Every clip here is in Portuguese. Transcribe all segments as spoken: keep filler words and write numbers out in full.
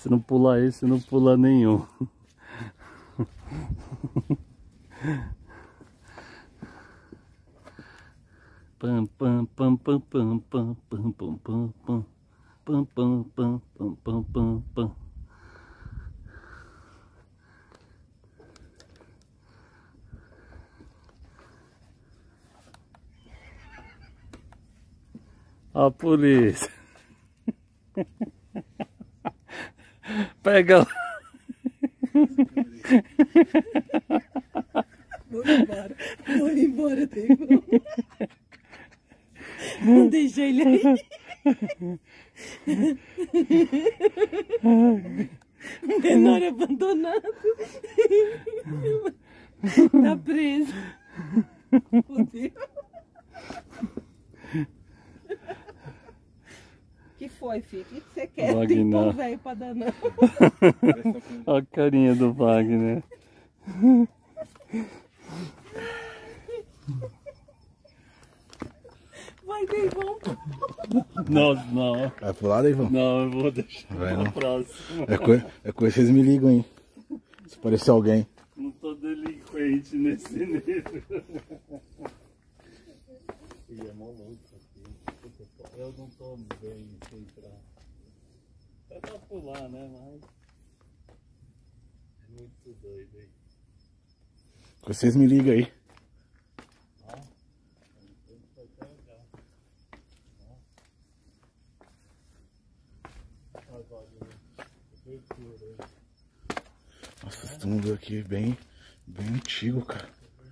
Se não pular esse, não pula nenhum. Pam pam pam pam pam pam pam pam pam pam pam pam pam pam pam pam pam. A polícia. Pega. Vou embora, vou embora, tempo. Não deixa ele aí. Menor abandonado. Tá preso. Fudeu. Que foi, filho? O que você quer? Wagner. Tem pão velho pra dar não. Olha a carinha do Wagner. Vai, Deivão. Não, não. Vai pro lado, Deivão? Não, eu vou deixar Vai, pra não. próxima. É coisa é coi vocês me ligam, hein? Se parecer alguém. Não tô delinquente nesse nível. E é mó louco aqui. Eu não tô bem sem entrar. É pra pular, né? Mas é muito doido aí. Vocês me ligam aí. Nossa, esse túmulo aqui é bem, bem antigo, cara.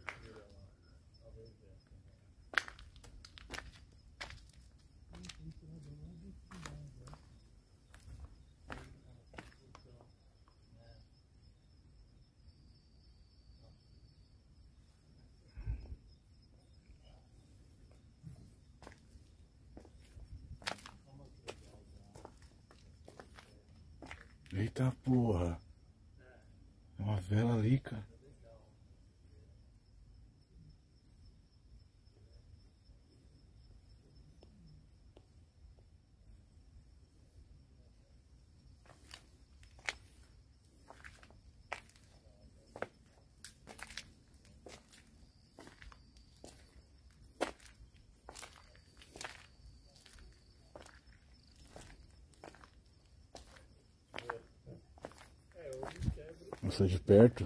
Eita porra. É uma vela ali, cara. Nossa, de perto.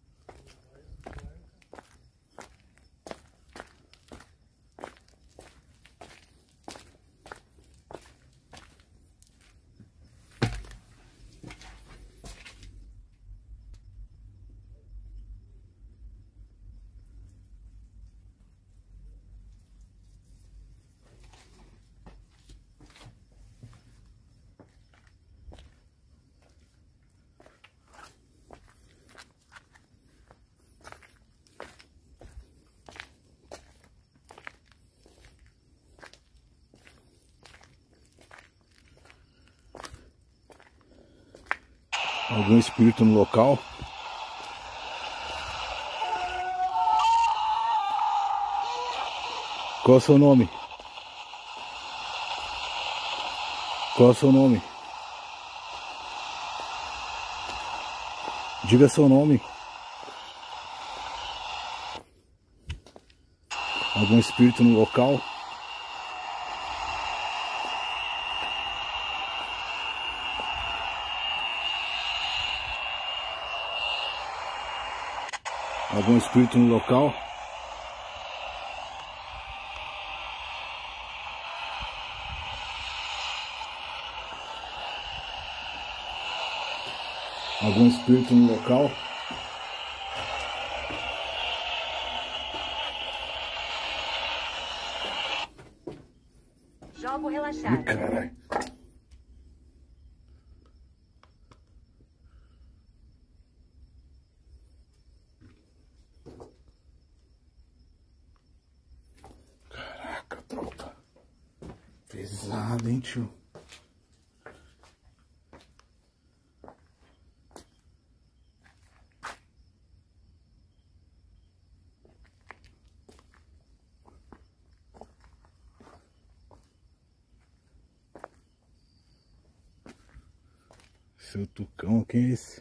Algum espírito no local? Qual é o seu nome? Qual é o seu nome? Diga seu nome. Algum espírito no local? Algum espírito no local? Algum espírito no local? Jogo relaxado. Caralho. Caraca, tropa. Pesado, hein, tio? Isso Seu Tucão, quem é esse?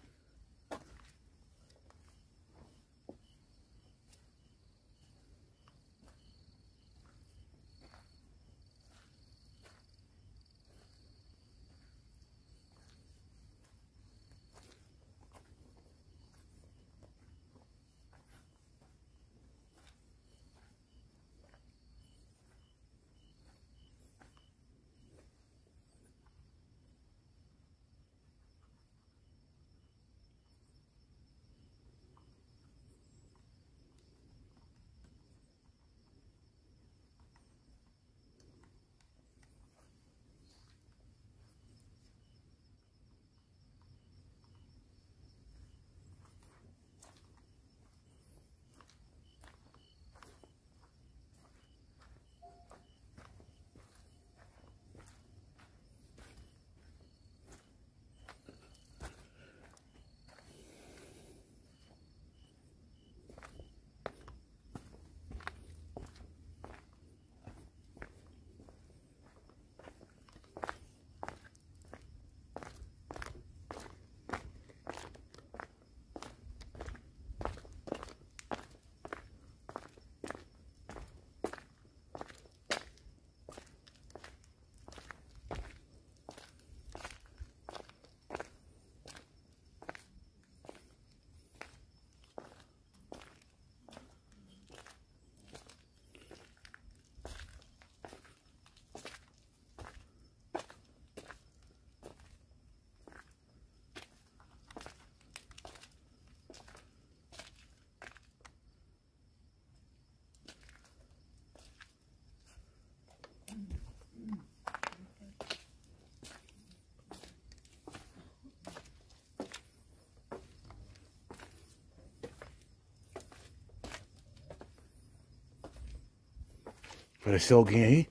Apareceu alguém aí?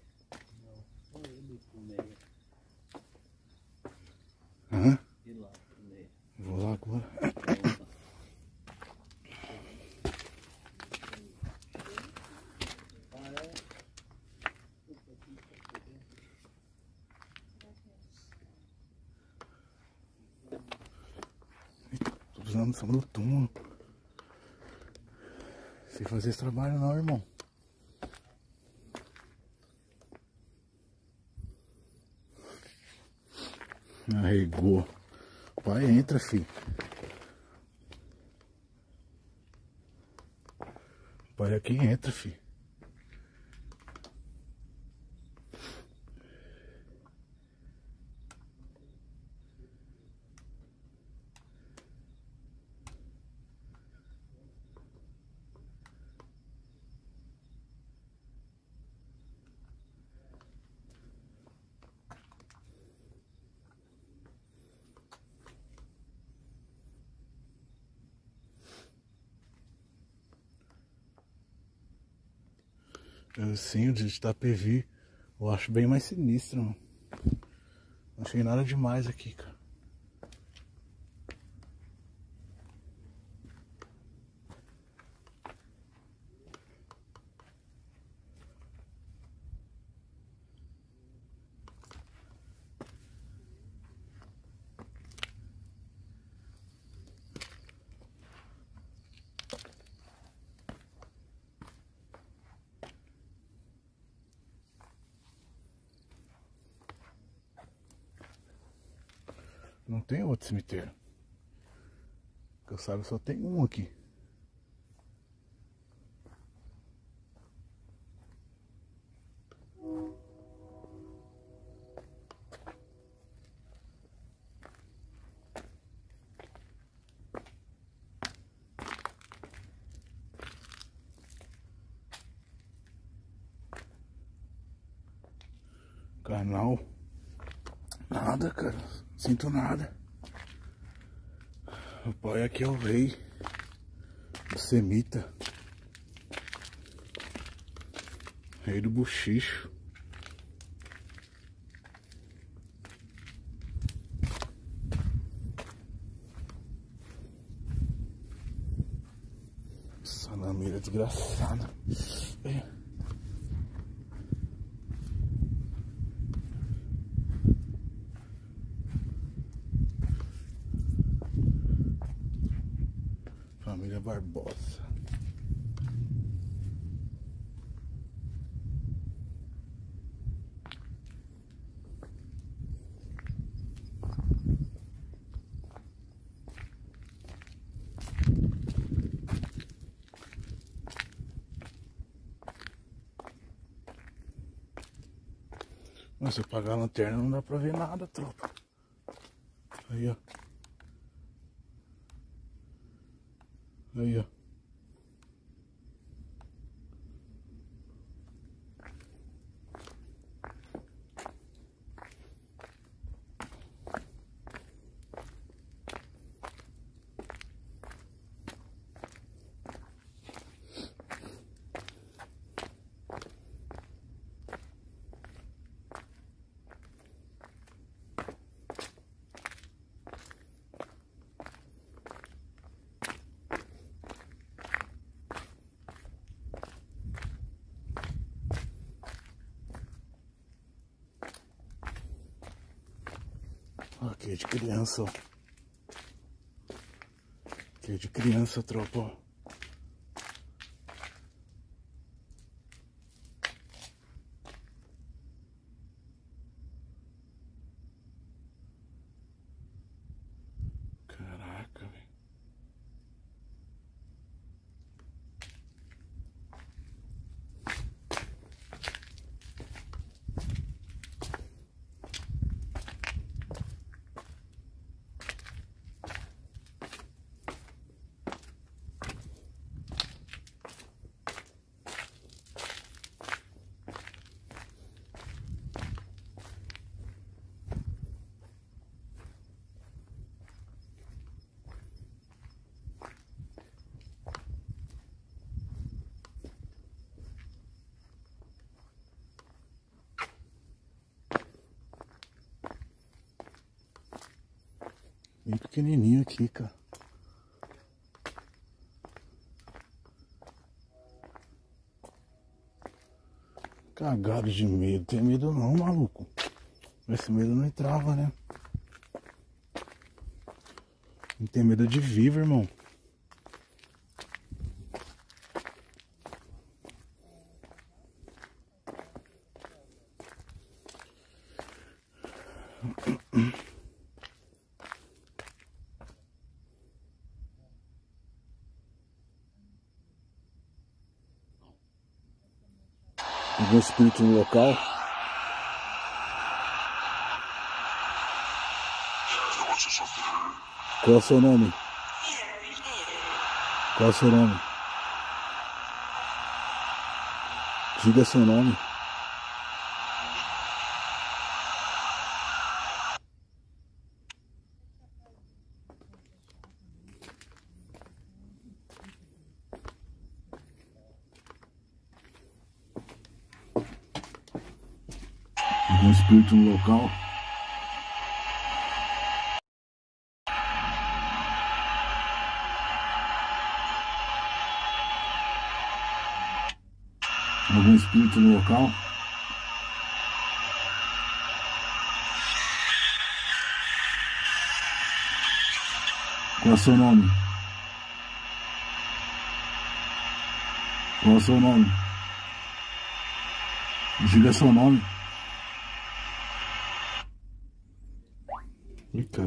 Não, só ele pro meio. Aham. E lá pro meio. Vou lá agora. Ah, é? Tô precisando de cima do túmulo. Sem fazer esse trabalho não, irmão. Arregou. Pai, entra, filho. Pai, aqui entra, filho. Sim, o de Itapevi eu acho bem mais sinistro, mano. Não achei nada demais aqui, cara. Não tem outro cemitério. Que eu saiba, só tem um aqui. Canal. Nada, cara. Sinto nada. O pai aqui é o rei. O semita. Rei do buchicho. Salameira desgraçada. É. Família Barbosa. Mas se eu apagar a lanterna não dá pra ver nada, tropa. Aí, ó. Aí, ó. Aqui é de criança, ó. Aqui é de criança, tropa, ó. Caraca, velho. Bem pequenininho aqui, cara. Cagado de medo. Tem medo não, maluco. Esse medo não entrava, né? Não tem medo de vivo, irmão. Algum espírito no local? Qual é o seu nome? Qual é o seu nome? Diga seu nome. Algum espírito no local? Algum espírito no local? Qual é o seu nome? Qual é o seu nome? Diga seu nome. Ih, cara.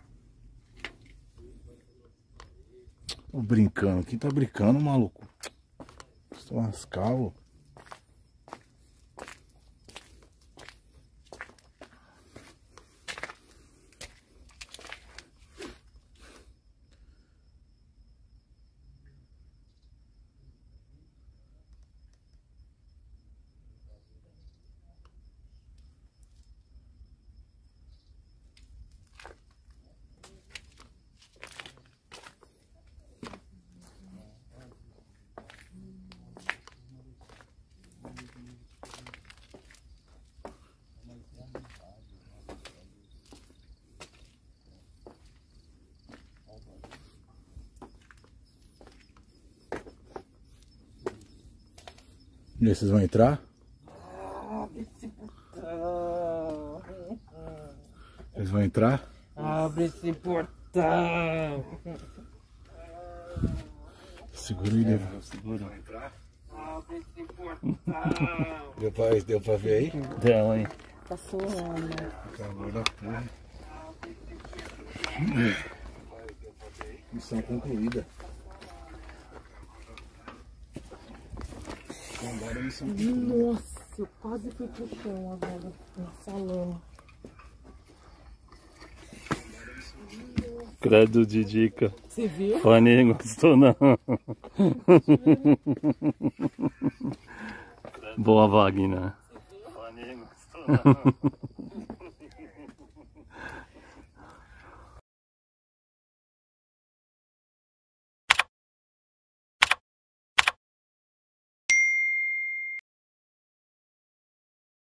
Tô brincando. Quem tá brincando, maluco? Estou lascado. E aí, vocês vão entrar? Abre esse portão. Vocês vão entrar? Abre esse portão. Segura aí, Deva. Segura. Deu pra, deu pra ver aí? Deu, hein? Tá suando. Calor da porra. Missão concluída. Agora a missão concluída. Nossa, eu quase fui pro chão agora. Nessa lama. Credo de dica. Você viu? Fanny não gostou não. Boa, Wagner. Fanny não gostou não.